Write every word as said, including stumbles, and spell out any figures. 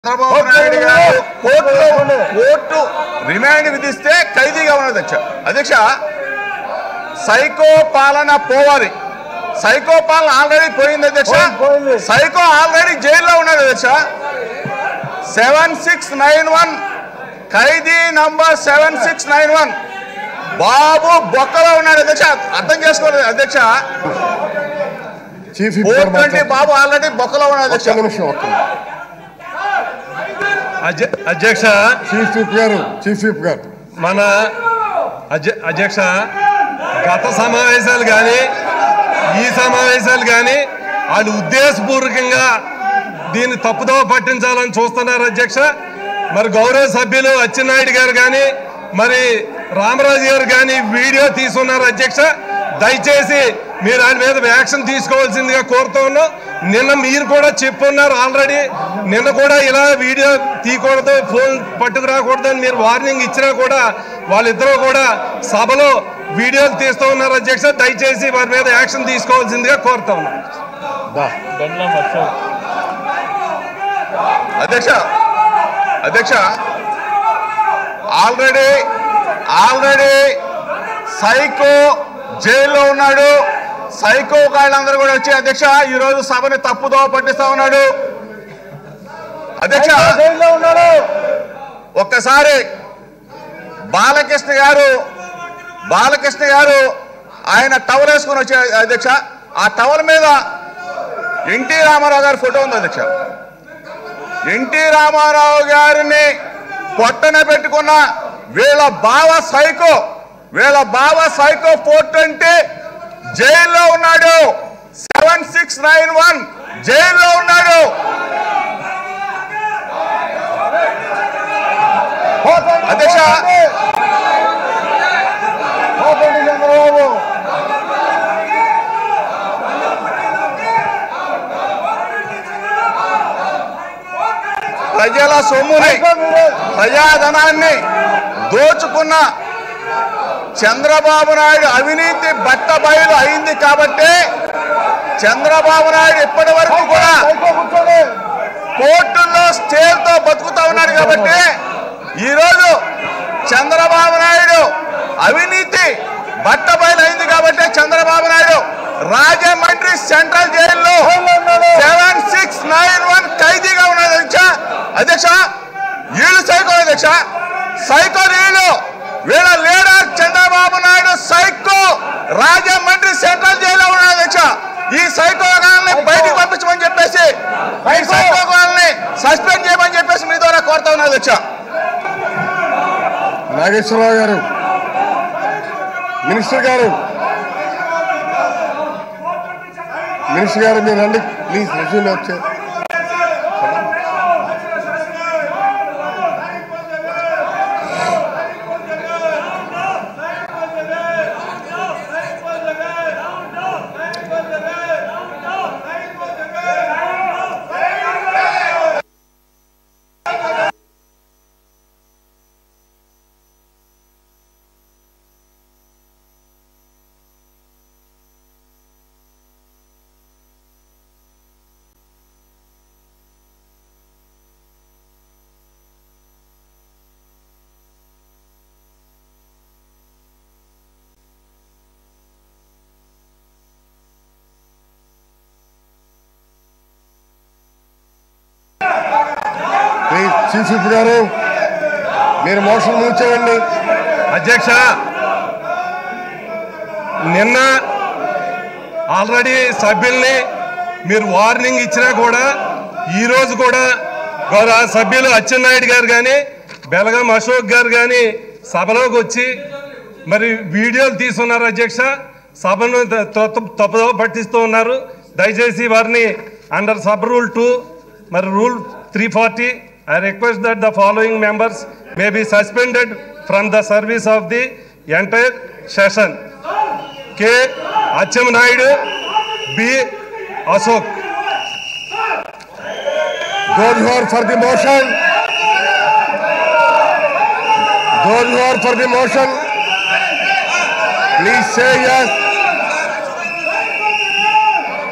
చంద్రబాబు నాయుడు గారు కోర్టులో court remand విధిస్తే ఖైదీగా ఉన్నది అధ్యక్ష అధ్యక్ష సైకో పాలన పోవాలి. సైకో పాలన ఆల్రెడీ పోయింది అధ్యక్ష. సైకో ఆల్రెడీ జైల్లో ఉన్నది అధ్యక్ష. సెవెన్ సిక్స్ నైన్ వన్ ఖైదీ number seven six nine one Babu బొక్కలో ఉన్నాడు అధ్యక్ష. అర్థం చేసుకోలేదు అధ్యక్ష. బాబు ఆల్రెడీ బొక్కలో ఉన్నాడు అధ్యక్ష. అధ్యక్ష చీఫ్ విప్ గారు చీఫ్ విప్ గారు మన అధ్యక్ష గత సమావేశాలు కానీ ఈ సమావేశాలు కానీ వాళ్ళు ఉద్దేశపూర్వకంగా దీన్ని తప్పుదోవ పట్టించాలని చూస్తున్నారు అధ్యక్ష. మరి గౌరవ సభ్యులు అచ్చెన్నాయుడు గారు కానీ మరి రామరాజు గారు కానీ వీడియో తీసుకున్నారు అధ్యక్ష. దయచేసి మీరు దాని మీద యాక్షన్ తీసుకోవాల్సిందిగా కోరుతూ ఉన్నాం. నిన్న మీరు కూడా చెప్పున్నారు ఆల్రెడీ. నిన్న కూడా ఇలా వీడియో తీయకూడదు, ఫోన్ పట్టుకురాకూడదు అని మీరు వార్నింగ్ ఇచ్చినా కూడా వాళ్ళిద్దరూ కూడా సభలో వీడియోలు తీస్తూ ఉన్నారు అధ్యక్ష. దయచేసి వారి మీద యాక్షన్ తీసుకోవాల్సిందిగా కోరుతా ఉన్నాం అధ్యక్ష. అధ్యక్ష ఆల్రెడీ ఆల్రెడీ సైకో జైల్లో ఉన్నాడు. సైకో వాళ్ళందరూ కూడా వచ్చి అధ్యక్ష ఈరోజు సభని తప్పుదోవ పట్టిస్తా ఉన్నాడు అధ్యక్ష. ఒక్కసారి బాలకృష్ణ గారు బాలకృష్ణ గారు ఆయన టవల్ వేసుకొని వచ్చే అధ్యక్ష. ఆ టవల్ మీద ఎన్టీ రామారావు గారి ఫోటో ఉంది అధ్యక్ష. ఎన్టీ రామారావు గారిని పొట్టన పెట్టుకున్న వీళ్ళ బావ సైకో వీళ్ళ బావ సైకో ఫోర్ ట్వంటీ జైల్లో ఉన్నాడు. సెవెన్ సిక్స్ నైన్ వన్ జైల్లో ఉన్నాడు. అధ్యక్ష ప్రజల సొమ్ముని ప్రజాధనాన్ని దోచుకున్న చంద్రబాబు నాయుడు అవినీతి బట్ట బయలు అయింది కాబట్టి చంద్రబాబు నాయుడు ఇప్పటి వరకు కూడా కోర్టుల్లో స్టేలతో బతుకుతా ఉన్నాడు కాబట్టి ఈరోజు చంద్రబాబు నాయుడు అవినీతి బట్ట బయలు అయింది కాబట్టి చంద్రబాబు నాయుడు రాజమండ్రి సెంట్రల్ జైల్లో సెవెన్ సిక్స్ నైన్ వన్ ఖైదీగా ఉన్నాడు అధ్యక్ష. అధ్యక్ష వీళ్ళు సైకో అధ్యక్ష. సైకో వీళ్ళు వీళ్ళ leader Chandrababu Naidu psycho Rajahmundry central జైల్లో ఉన్నాడు అధ్యక్ష. ఈ సైకో గాలని బయటికి పంపించమని చెప్పేసి ఈ సైకో గాలని సస్పెండ్ చేయమని చెప్పేసి మీ ద్వారా కోరుతా ఉన్నాడు అధ్యక్ష. నాగేశ్వరరావు గారు మినిస్టర్ గారు మినిస్టర్ గారు మీరు రండి ప్లీజ్ రెజ్యూమ్ వచ్చారు. చీఫ్ విప్ గారు మీరు మోషన్ మూవ్ చేయండి అధ్యక్ష. నిన్న ఆల్రెడీ సభ్యుల్ని మీరు వార్నింగ్ ఇచ్చినా కూడా ఈరోజు కూడా గౌరవ సభ్యులు అచ్చెన్నాయుడు గారు కానీ బెలగం అశోక్ గారు కానీ సభలోకి వచ్చి మరి వీడియోలు తీసుకున్నారు అధ్యక్ష. సభను తప్పుదోవ పట్టిస్తూ ఉన్నారు. దయచేసి వారిని అండర్ సబ్ రూల్ టూ మరి rule three forty I request that the following members may be suspended from the service of the entire session. K. Acchemanayudu, B. Ashok. Those who are for the motion, those who are for the motion, please say yes.